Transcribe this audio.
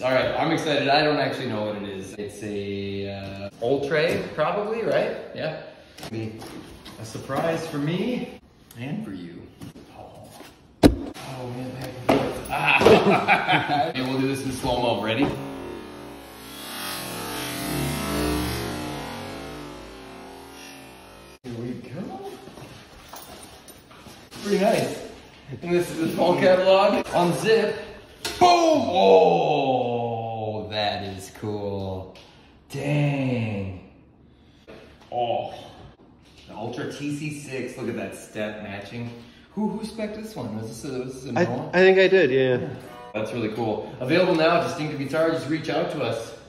All right, I'm excited. I don't actually know what it is. It's a Oltre, probably, right? Yeah. A surprise for me and for you. Oh man, and we'll do this in slow-mo. Ready? Here we go. Pretty nice. And this is the full catalog. Unzip. Boom! Oh, that is cool. Dang. Oh. The Ultra TC6. Look at that step matching. Who spec'd this one? Was this a Noah? I think I did, yeah. That's really cool. Available now at Distinctive Guitar. Just reach out to us.